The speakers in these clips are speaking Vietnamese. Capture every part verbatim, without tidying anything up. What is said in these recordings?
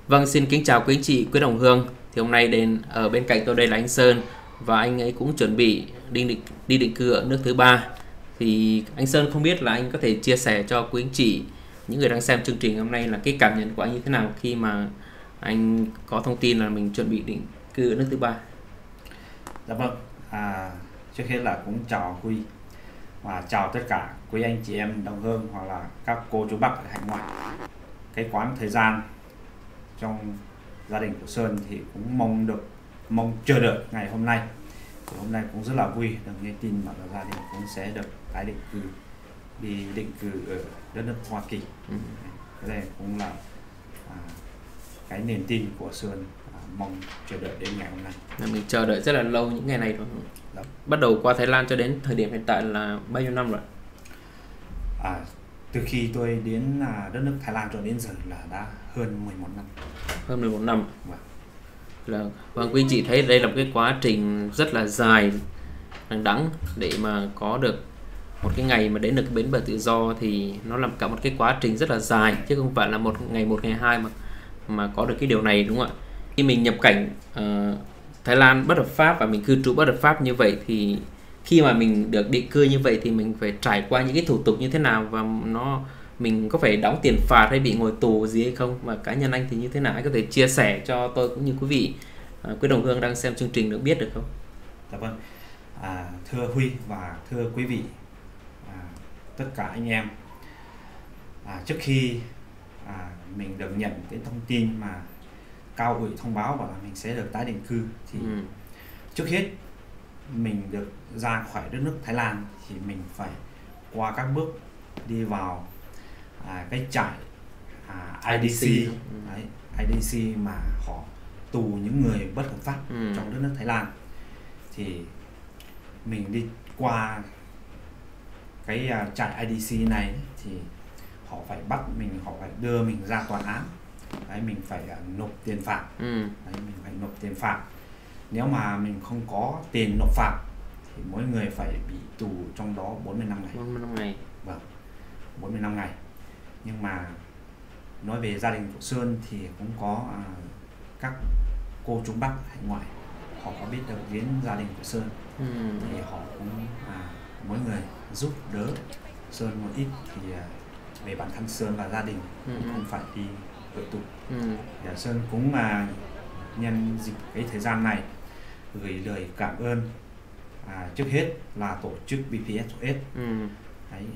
Vâng, xin kính chào quý anh chị, quý đồng hương. Thì hôm nay đến ở bên cạnh tôi đây là anh Sơn và anh ấy cũng chuẩn bị đi định đi định cư ở nước thứ ba. Thì anh Sơn không biết là anh có thể chia sẻ cho quý anh chị, những người đang xem chương trình hôm nay là cái cảm nhận của anh như thế nào khi mà anh có thông tin là mình chuẩn bị định cư ở nước thứ ba. Dạ vâng, à, trước hết là cũng chào Huy và chào tất cả quý anh chị em đồng hương hoặc là các cô chú bác ở hải ngoại. Cái quãng thời gian trong gia đình của Sơn thì cũng mong được mong chờ đợi ngày hôm nay. Thì hôm nay cũng rất là vui được nghe tin mà là gia đình cũng sẽ được tái định cư đi định cư ở đất nước Hoa Kỳ. Ừ. Cái này cũng là à, cái niềm tin của Sơn, à, mong chờ đợi đến ngày hôm nay. Là mình chờ đợi rất là lâu những ngày này rồi. Đó. Bắt đầu qua Thái Lan cho đến thời điểm hiện tại là bao nhiêu năm rồi? À, từ khi tôi đến à, đất nước Thái Lan cho đến giờ là đã hơn mười một năm. Hơn mười một năm. Vâng. Là vâng, quý chị thấy đây là một cái quá trình rất là dài đằng đẵng để mà có được một cái ngày mà đến được bến bờ tự do, thì nó là cả một cái quá trình rất là dài chứ không phải là một ngày một ngày hai mà mà có được cái điều này, đúng không ạ? Khi mình nhập cảnh uh, Thái Lan bất hợp pháp và mình cư trú bất hợp pháp như vậy, thì khi mà mình được định cư như vậy thì mình phải trải qua những cái thủ tục như thế nào, và nó mình có phải đóng tiền phạt hay bị ngồi tù gì hay không, và cá nhân anh thì như thế nào, anh có thể chia sẻ cho tôi cũng như quý vị, uh, quý đồng hương đang xem chương trình được biết được không? Dạ vâng, à, thưa Huy và thưa quý vị, à, tất cả anh em, à, trước khi à, mình được nhận cái thông tin mà cao ủy thông báo và là mình sẽ được tái định cư thì ừ. trước hết mình được ra khỏi đất nước Thái Lan thì mình phải qua các bước đi vào à, cái trại à, i đê xê, ừ. Đấy, i đê xê mà họ tù những người bất hợp pháp ừ. trong đất nước Thái Lan. Thì mình đi qua cái uh, trại i đê xê này thì họ phải bắt mình, họ phải đưa mình ra tòa án. Đấy, mình phải uh, nộp tiền phạt. Ừ. Đấy, mình phải nộp tiền phạt. Nếu mà mình không có tiền nộp phạt thì mỗi người phải bị tù trong đó bốn mươi lăm ngày. bốn mươi lăm ngày. Vâng, bốn mươi lăm ngày. Nhưng mà nói về gia đình của Sơn thì cũng có uh, các cô chú bác hải ngoại, họ có biết được đến gia đình của Sơn. Ừ. Thì họ cũng à, mỗi người giúp đỡ Sơn một ít, thì à, về bản thân Sơn và gia đình ừ. cũng không phải đi ở tù. Ừ. Thì Sơn cũng à, nhân dịp cái thời gian này gửi lời cảm ơn, à, trước hết là tổ chức bê pê ét o ét. Ừ. Đấy,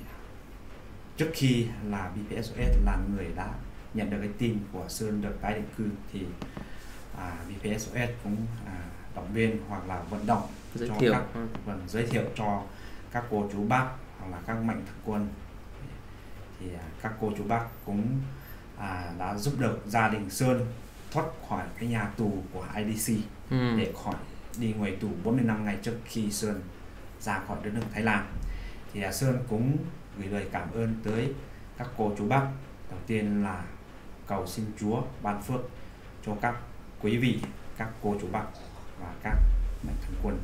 trước khi là bê pê ét o ét là người đã nhận được cái tin của Sơn được tái định cư thì à, bê pê ét o ét cũng à, động viên hoặc là vận động giới cho thiệu. các ừ. vâng, giới thiệu cho các cô chú bác hoặc là các mạnh thường quân, thì à, các cô chú bác cũng à, đã giúp được gia đình Sơn thoát khỏi cái nhà tù của i đê xê ừ. để khỏi đi ngoài tù bốn mươi lăm ngày trước khi Sơn ra khỏi đất nước Thái Lan. Thì à, Sơn cũng gửi lời cảm ơn tới các cô chú bác. Đầu tiên là cầu xin Chúa ban phước cho các quý vị, các cô chú bác và các mạnh thường quân.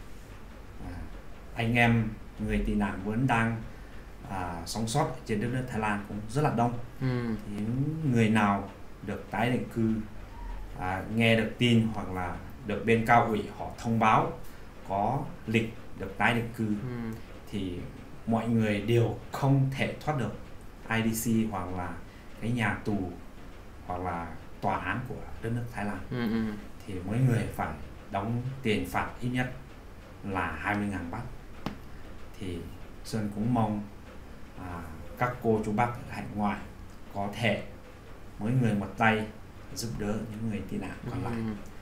À, anh em người tị nạn vẫn đang à, sống sót trên đất nước Thái Lan cũng rất là đông. Ừ. Thì những người nào được tái định cư, à, nghe được tin hoặc là được bên cao ủy họ thông báo có lịch được tái định cư ừ. thì mọi người đều không thể thoát được i đê xê hoặc là cái nhà tù hoặc là tòa án của đất nước Thái Lan. Ừ, ừ. Thì mỗi người phải đóng tiền phạt ít nhất là hai mươi ngàn baht. Thì Sơn cũng mong à, các cô chú bác ở hải ngoại có thể mỗi người một tay giúp đỡ những người tị nạn còn lại. Ừ.